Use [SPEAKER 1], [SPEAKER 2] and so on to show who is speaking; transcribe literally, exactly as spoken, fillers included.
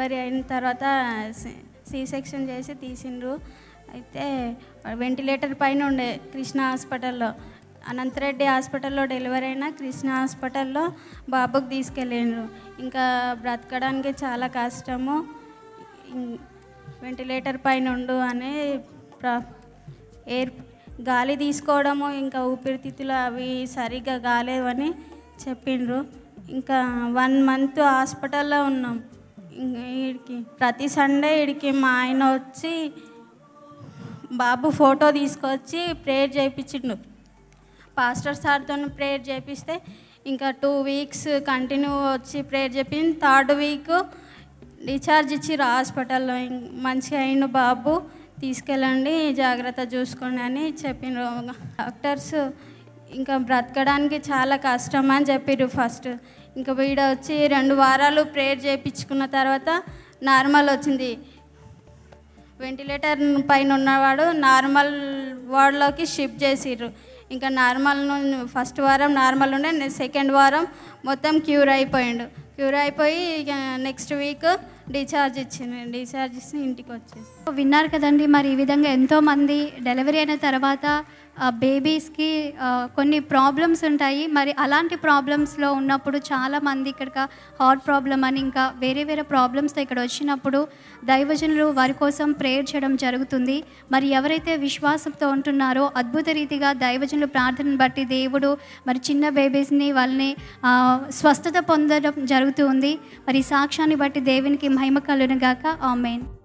[SPEAKER 1] Delivery అయిన తర్వాత C section చేసి తీసిండ్రు. అయితే వెంటిలేటర్ పైన ఉండే కృష్ణ హాస్పిటల్లో, అనంతరెడ్డి హాస్పిటల్లో డెలివరీ అయినా కృష్ణ హాస్పిటల్లో బాబుకి తీసుకెళ్ళిండ్రు. ఇంకా బ్రతకడానికి చాలా కష్టము, వెంటిలేటర్ పైన ఉండు అని ప్ర ఎయిర్ గాలి తీసుకోవడము, ఇంకా ఊపిరితిత్తులు అవి సరిగ్గా కాలేవని చెప్పిండ్రు. ఇంకా వన్ మంత్ హాస్పిటల్లో ఉన్నాం. వీడికి ప్రతి సండే వీడికి మా ఆయన వచ్చి బాబు ఫోటో తీసుకొచ్చి ప్రేయర్ చేయించిండు. పాస్టర్ సార్తో ప్రేయర్ చేపిస్తే ఇంకా టూ వీక్స్ కంటిన్యూ వచ్చి ప్రేయర్ చెప్పింది. థర్డ్ వీక్ డిశ్చార్జ్ ఇచ్చిర్రు హాస్పిటల్లో. మంచిగా అయిండు బాబు, తీసుకెళ్ళండి, జాగ్రత్త చూసుకోండి అని చెప్పిండ్రు డాక్టర్స్. ఇంకా బ్రతకడానికి చాలా కష్టం అని చెప్పిర్రు ఫస్ట్. ఇంకా వీడ వచ్చి రెండు వారాలు ప్రేయర్ చేయించుకున్న తర్వాత నార్మల్ వచ్చింది. వెంటిలేటర్ పైన ఉన్నవాడు నార్మల్ వార్డులోకి షిఫ్ట్ చేసిర్రు. ఇంకా నార్మల్ ఫస్ట్ వారం నార్మల్ ఉండే, సెకండ్ వారం మొత్తం క్యూర్ అయిపోయిండు. క్యూర్ అయిపోయి ఇక నెక్స్ట్ వీక్ డిశ్చార్జ్ ఇచ్చింది. డిశ్చార్జ్ ఇచ్చి ఇంటికి వచ్చేసి
[SPEAKER 2] విన్నారు కదండి. మరి ఈ విధంగా ఎంతోమంది డెలివరీ అయిన తర్వాత బేబీస్కి కొన్ని ప్రాబ్లమ్స్ ఉంటాయి. మరి అలాంటి ప్రాబ్లమ్స్లో ఉన్నప్పుడు చాలామంది ఇక్కడ హార్ట్ ప్రాబ్లం అని ఇంకా వేరే వేరే ప్రాబ్లమ్స్తో ఇక్కడ వచ్చినప్పుడు దైవజనులు వారి కోసం ప్రేయర్ చేయడం జరుగుతుంది. మరి ఎవరైతే విశ్వాసంతో ఉంటున్నారో అద్భుత రీతిగా దైవజనులు ప్రార్థనను బట్టి దేవుడు మరి చిన్న బేబీస్ని వాళ్ళని స్వస్థత పొందడం జరుగుతుంది. మరి సాక్ష్యాన్ని బట్టి దేవునికి మహిమ కలుగును గాక. ఆమేన్.